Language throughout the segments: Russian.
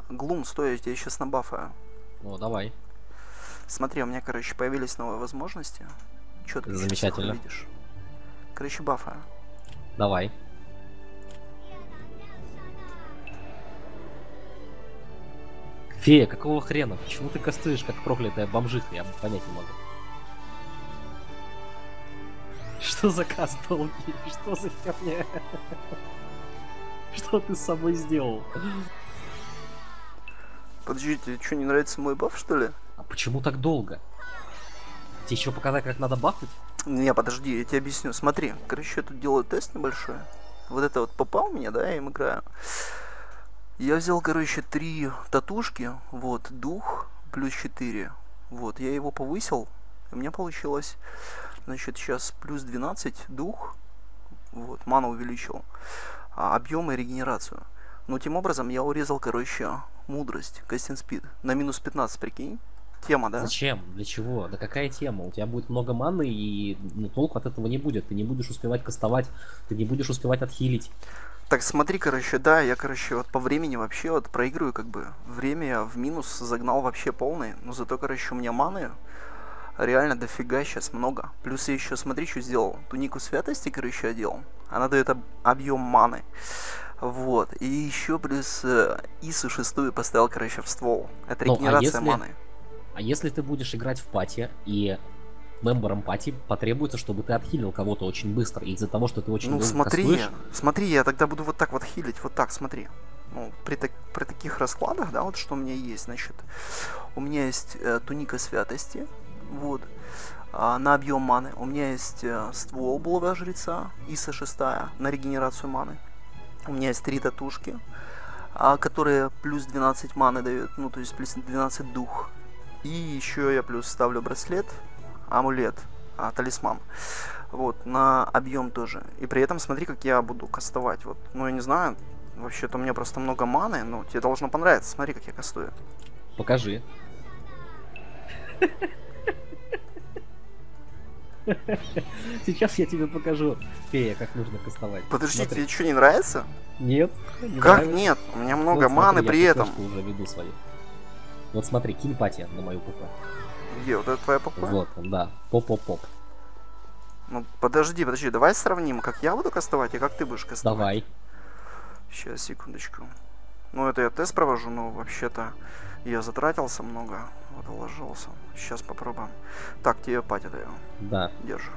Глум, стой, я тебя сейчас набафаю. О, давай. Смотри, у меня, короче, появились новые возможности. Четко сейчас их Замечательно. увидишь. Короче, бафаю. Давай. Фея, какого хрена? Почему ты кастуешь, как проклятая бомжиха? Я понять не могу. Что за каст долгий? Что за херня? Что ты с собой сделал? Подожди, тебе что, не нравится мой баф, что ли? А почему так долго? Тебе еще показать, как надо бафать? Не, подожди, я тебе объясню. Смотри, короче, я тут делаю тест небольшой. Вот это вот попал меня, да, я им играю. Я взял, короче, 3 татушки, вот, дух плюс 4. Вот, я его повысил, и у меня получилось, значит, сейчас плюс 12 дух, вот, ману увеличил, объем и регенерацию. Но тем образом я урезал, короче, мудрость, кастинг спид, на минус 15, прикинь. Тема, да? Зачем? Для чего? Да какая тема? У тебя будет много маны, и толку от этого не будет. Ты не будешь успевать кастовать, ты не будешь успевать отхилить. Так смотри, короче, да, я, короче, вот по времени вообще вот проигрываю, как бы. Время я в минус загнал вообще полный, но зато, короче, у меня маны реально дофига сейчас много. Плюс я еще, смотри, что сделал. Тунику святости, короче, одел. Она дает объем маны. Вот. И еще плюс Ису шестую поставил, короче, в ствол. Это Ну, регенерация маны. А если ты будешь играть в пати, и мемберам пати потребуется, чтобы ты отхилил кого-то очень быстро, из-за того, что ты очень Ну, долго смотри, кастуешь... смотри, я тогда буду вот так вот хилить, вот так, смотри. Ну, при таких раскладах, да, вот что у меня есть, значит, у меня есть туника святости, вот, на объем маны. У меня есть ствол блага жреца, Иса шестая, на регенерацию маны. У меня есть 3 татушки, которые плюс 12 маны дают, ну, то есть плюс 12 дух. И еще я плюс ставлю браслет, амулет, талисман. Вот, на объем тоже. И при этом смотри, как я буду кастовать. Вот, ну, я не знаю, вообще-то у меня просто много маны, но тебе должно понравиться. Смотри, как я кастую. Покажи. Сейчас я тебе покажу, фея, как нужно кастовать. Подожди, Смотри. тебе что, не нравится? Нет, не Как нравится. нет? У меня много Вот маны смотри, при я этом. ППшку уже веду свою. Вот смотри, кинь пати на мою ПП. Где? Вот это твоя ПП? Вот, да, поп-поп-поп. Ну, подожди, давай сравним, как я буду кастовать и как ты будешь кастовать. Давай. Сейчас, секундочку. Ну, это я тест провожу, но вообще-то я затратился много, вот вложился. Сейчас попробуем. Так, тебе пати даю. Да. Держи.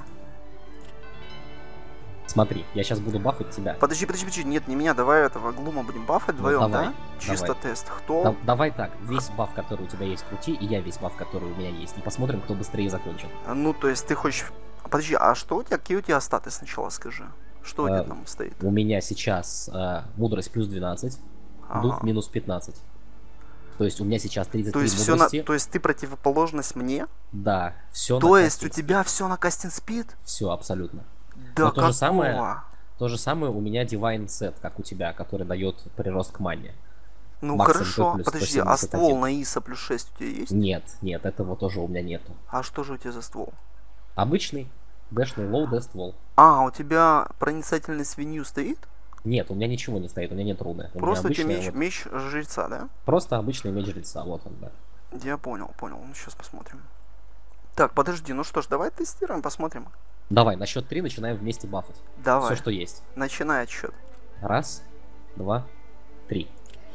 Смотри, я сейчас буду бафать тебя. Подожди, нет, не меня, давай этого Глума будем бафать вдвоем, давай, да? Чисто давай. тест. Кто? Давай так, весь баф, который у тебя есть, крути, и я весь баф, который у меня есть. И посмотрим, кто быстрее закончит. Ну, то есть ты хочешь... Подожди, а что у тебя, какие у тебя статы сначала, скажи? Что у тебя там стоит? У меня сейчас мудрость плюс 12, дух минус 15. То есть у меня сейчас 33 то есть мудрости. То есть ты противоположность мне? Да, все То на есть у тебя все на кастинг спид? Все, абсолютно. Да, то же самое у меня Divine Set, как у тебя, который дает прирост к мане. Ну Макс хорошо, МП подожди, а ствол на Иса плюс 6 у тебя есть? Нет, этого тоже у меня нету. А что же у тебя за ствол? Обычный, дэшный лоу дэс ствол. А, у тебя проницательный свинью стоит? Нет, у меня ничего не стоит, у меня нет руны. Просто у тебя меч жреца, да? Просто обычный меч жреца, вот он, да. Я понял. Ну сейчас посмотрим. Так, подожди, ну что ж, давай тестируем, посмотрим. Давай, на счет 3 начинаем вместе бафать. Давай. Все, что есть. Начинай отсчет. 1, 2, 3.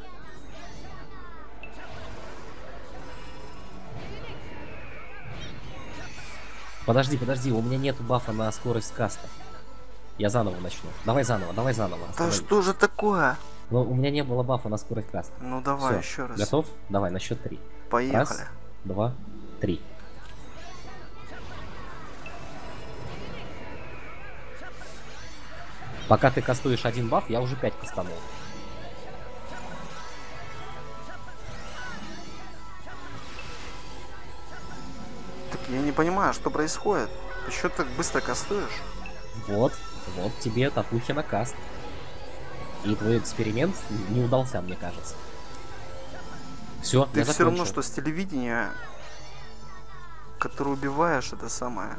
Подожди, у меня нету бафа на скорость каста. Я заново начну. Давай заново. Да что же такое? Но у меня не было бафа на скорость каста. Ну давай еще раз. Готов? Давай, на счет 3. Поехали. 1, 2, 3. Пока ты кастуешь один баф, я уже 5 кастанул. Так я не понимаю, что происходит. Ты что так быстро кастуешь? Вот тебе татухи на каст. И твой эксперимент не удался, мне кажется. Все, ты все равно, что с телевидения, которое убиваешь, это самое.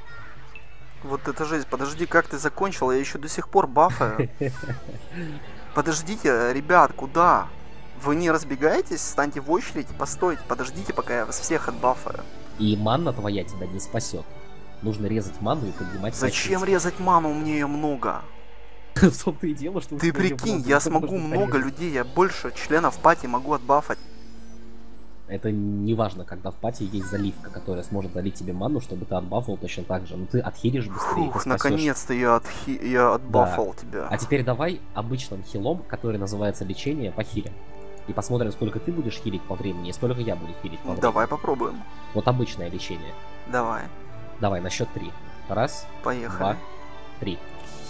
Вот это жесть. Подожди, как ты закончил? Я еще до сих пор бафаю. Подождите, ребят, куда? Вы не разбегаетесь? Станьте в очередь, постойте, подождите, пока я вас всех отбафаю. И манна твоя тебя не спасет. Нужно резать ману и поднимать. Зачем резать ману? У меня ее много. В том-то и дело, что... Ты прикинь, я смогу много людей, я больше членов пати могу отбафать. Это не важно, когда в пати есть заливка, которая сможет залить тебе ману, чтобы ты отбафал точно так же. Но ты отхилишь быстрее. Фух, наконец-то я отбафал тебя. А теперь давай обычным хилом, который называется лечение, похилим. И посмотрим, сколько ты будешь хилить по времени, и сколько я буду хилить по времени. Давай попробуем. Вот обычное лечение. Давай. Давай, на счет 3. Раз, Поехали. 2, 3.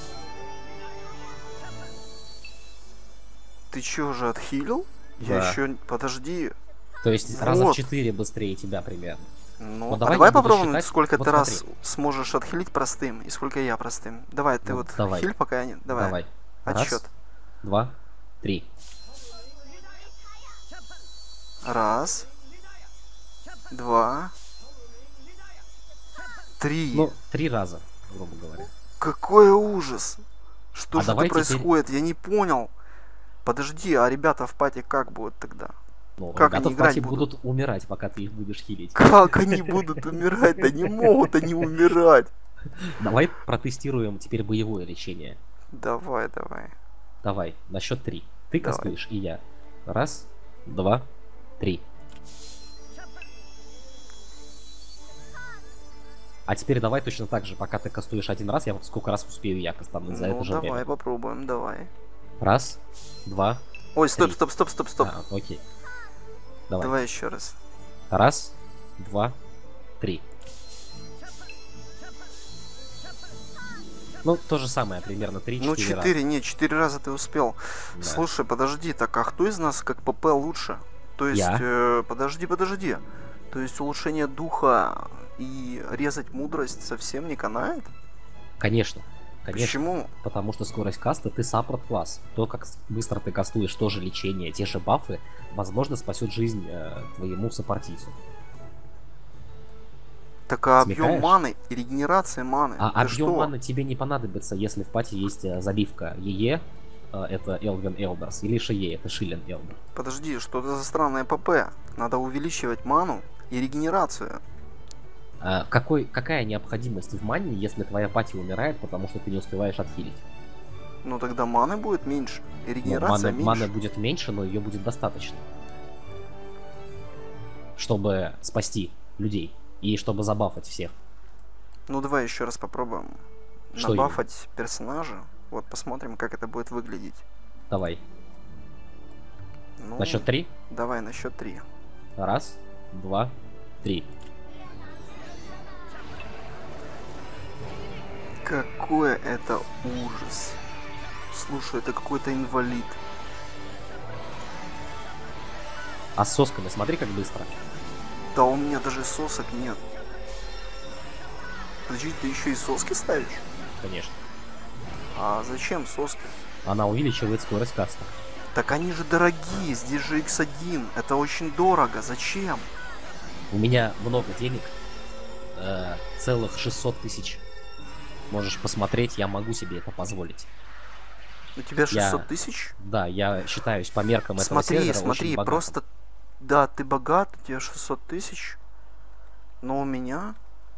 Ты чё же отхилил? Да. Я еще... Подожди. То есть Вот. раза в 4 быстрее тебя примерно. Ну, Вот давай я буду попробуем, считать. сколько Вот ты раз смотри. сможешь отхилить простым, и сколько я простым. Давай, ты Ну, вот давай. хиль, пока я не... Давай. Отсчет. Раз, 2, 3. Раз. 2. 3. Ну, 3 раза, грубо говоря. Какой ужас! Что А же давай это происходит? Я не понял. Подожди, а ребята в пати как будут тогда? Ну, Как ребята они в пати играть будут? будут умирать, пока ты их будешь хилить. Как они будут умирать? Да не могут они умирать. Давай протестируем теперь боевое лечение. Давай, давай. Давай, на счет 3. Ты Давай. кастуешь, и я. Раз, 2, 3. А теперь давай точно так же, пока ты кастуешь один раз, я вот сколько раз успею я кастануть за это же давай время. попробуем, давай. Раз, 2, Ой, стоп, 3. стоп, стоп, стоп, стоп. А, окей. Давай. Давай еще раз. Раз, 2, 3. Ну, то же самое, примерно 3-4 Ну, раза. 4, нет, 4 раза ты успел. Да. Слушай, подожди, так а кто из нас как ПП лучше? То есть, Я. подожди. То есть улучшение духа и резать мудрость совсем не канает? Конечно. Конечно. Почему? Потому что скорость каста ты саппорт класс. То, как быстро ты кастуешь тоже лечение, те же бафы, возможно, спасет жизнь твоему саппортийцу. Так а Смекаешь? объем маны и регенерация маны. А Ты объем что? маны тебе не понадобится, если в пати есть заливка ЕЕ, это Elven Elders, или ШЕ, это Шилен Элдер. Подожди, что это за странное ПП? Надо увеличивать ману и регенерацию. Какая необходимость в мане, если твоя пати умирает, потому что ты не успеваешь отхилить? Ну тогда маны будет меньше. И Ну, регенерация меньше. маны будет меньше, но ее будет достаточно. Чтобы спасти людей. И чтобы забафать всех. Ну давай еще раз попробуем Что набафать персонажа. Вот посмотрим, как это будет выглядеть. Давай. Ну, На счет 3. Давай на счет 3. Раз, 2, 3. Какой это ужас. Слушай, это какой-то инвалид. А с сосками смотри, как быстро. Да у меня даже сосок нет. Подожди, ты еще и соски ставишь? Конечно. А зачем соски? Она увеличивает скорость каста. Так они же дорогие, здесь же X1. Это очень дорого, зачем? У меня много денег. Целых 600 тысяч. Можешь посмотреть, я могу себе это позволить. У тебя 600 тысяч? Да, я считаюсь по меркам этого сервера очень Смотри, богатым. просто... Да, ты богат, у тебя 600 тысяч. Но у меня...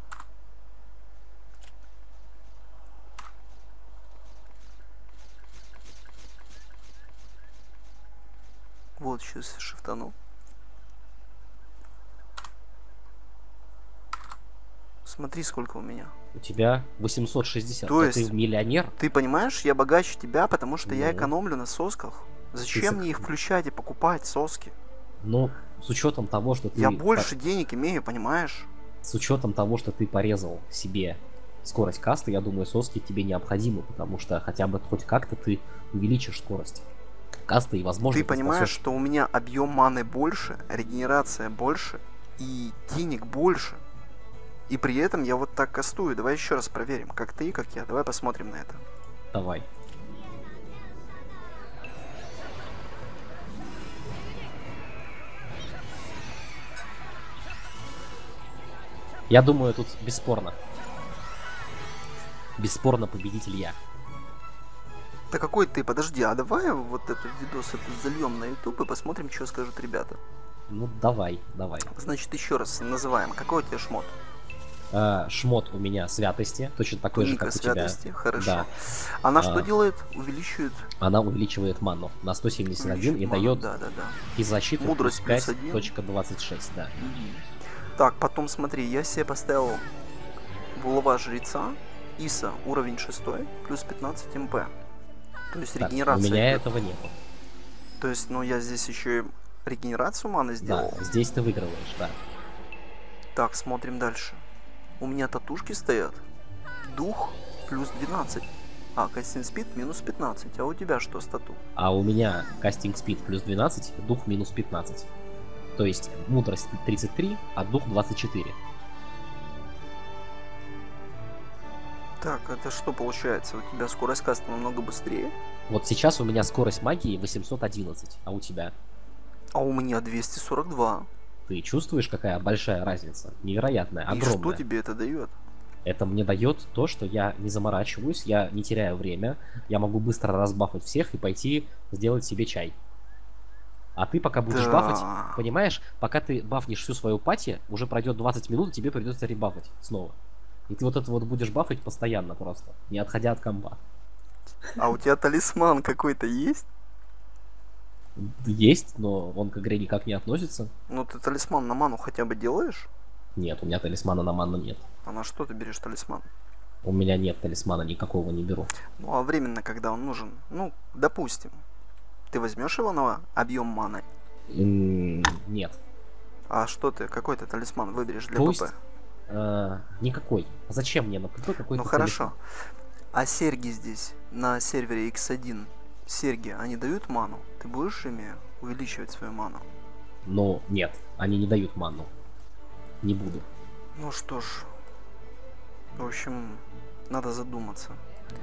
Вот, сейчас шифтану. Смотри, сколько у меня. У тебя 860. То А есть ты миллионер? Ты понимаешь, я богаче тебя, потому что я Ну. экономлю на сосках. Зачем мне их включать и покупать соски? Ну, с учетом того, что ты... Я больше денег имею, понимаешь? С учетом того, что ты порезал себе скорость каста, я думаю, соски тебе необходимы, потому что хотя бы хоть как-то ты увеличишь скорость каста и, возможно, Ты понимаешь, спасешь- что у меня объем маны больше, регенерация больше и денег больше. И при этом я вот так кастую. Давай еще раз проверим, как ты и как я. Давай посмотрим на это. Давай. Я думаю, тут бесспорно. Бесспорно победитель я. Да какой ты? Подожди, а давай вот этот видос зальем на YouTube и посмотрим, что скажут ребята. Ну, давай, давай. Значит, еще раз называем. Какой у тебя шмот? Шмот у меня святости, точно такой же, Туника как у тебя. святости, хорошо. Да. Она что делает? Увеличивает. Она увеличивает ману на 171 и ману, дает да. и защиту Мудрость плюс плюс 1. 5.26, да. Так, потом смотри, я себе поставил булава жреца, Иса, уровень 6, плюс 15 МП. То есть Так, регенерация. у меня идет. этого нету. То есть, ну я здесь еще и регенерацию маны сделал. Да, здесь ты выигрываешь, да. Так, смотрим дальше. У меня татушки стоят. Дух плюс 12. А, кастинг спид минус 15. А у тебя что с тату? А у меня кастинг спид плюс 12, дух минус 15. То есть мудрость 33, а дух 24. Так, это что получается? У тебя скорость каста намного быстрее? Вот сейчас у меня скорость магии 811, а у тебя? А у меня 242. Ты чувствуешь, какая большая разница? Невероятная, И огромная. что тебе это дает? Это мне дает то, что я не заморачиваюсь, я не теряю время, я могу быстро разбафать всех и пойти сделать себе чай. А ты пока будешь бафать, понимаешь, пока ты бафнешь всю свою пати, уже пройдет 20 минут, и тебе придется ребафать снова. И ты вот это вот будешь бафать постоянно просто, не отходя от комба. А у тебя талисман какой-то есть? Есть, но он к игре никак не относится. Ну ты талисман на ману хотя бы делаешь? Нет, у меня талисмана на ману нет. А на что ты берешь талисман? У меня нет талисмана, никакого не беру. Ну а временно, когда он нужен? Ну, допустим. Ты возьмешь его на объем маны? Нет. А что ты, какой ты талисман выберешь для Пусть, ПП? никакой. А зачем мне на ПП какой-то Ну хорошо. талисман? А серьги здесь, на сервере X1, серьги, они дают ману? Ты будешь ими увеличивать свою ману? Но нет, они не дают ману. Не буду. Ну что ж, в общем, надо задуматься.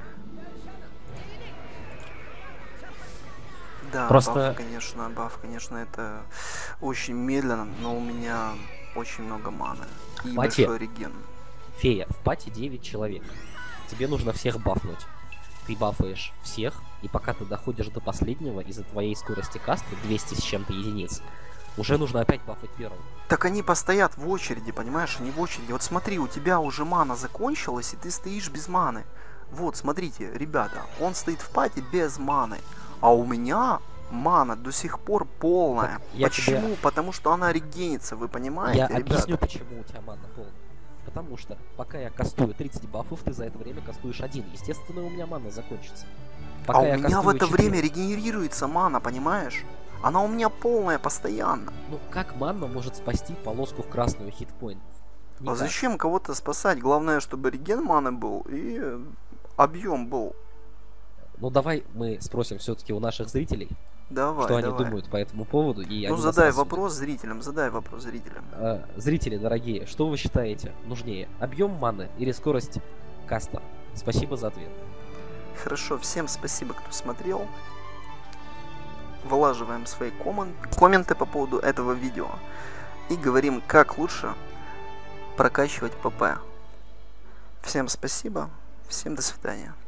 Да, Просто- баф, конечно, это очень медленно, но у меня очень много маны. И Пати. большой реген. Фея, в пати 9 человек. Тебе нужно всех бафнуть. Ты бафаешь всех, и пока ты доходишь до последнего, из-за твоей скорости каста 200 с чем-то единиц, уже нужно опять бафать первого. Так они постоят в очереди, понимаешь? Они в очереди. Вот смотри, у тебя уже мана закончилась, и ты стоишь без маны. Вот, смотрите, ребята, он стоит в пати без маны. А у меня мана до сих пор полная. Так, я Почему? тебе- Потому что она регенится, вы понимаете, Я ребята? объясню, почему у тебя мана полная. Потому что пока я кастую 30 бафов, ты за это время кастуешь один. Естественно, у меня мана закончится. Пока А у я меня в кастую это 4. время регенерируется мана, понимаешь? Она у меня полная постоянно. Ну, как манна может спасти полоску в красную хитпоинтов? А Никак. зачем кого-то спасать? Главное, чтобы реген маны был и объем был. Ну, давай мы спросим все-таки у наших зрителей, Давай, что давай. они думают по этому поводу. И Ну они задай нас осудят. вопрос зрителям, задай вопрос зрителям. Зрители дорогие, что вы считаете нужнее? Объем маны или скорость каста? Спасибо за ответ. Хорошо, всем спасибо, кто смотрел. Вылаживаем свои комменты по поводу этого видео. И говорим, как лучше прокачивать ПП. Всем спасибо, всем до свидания.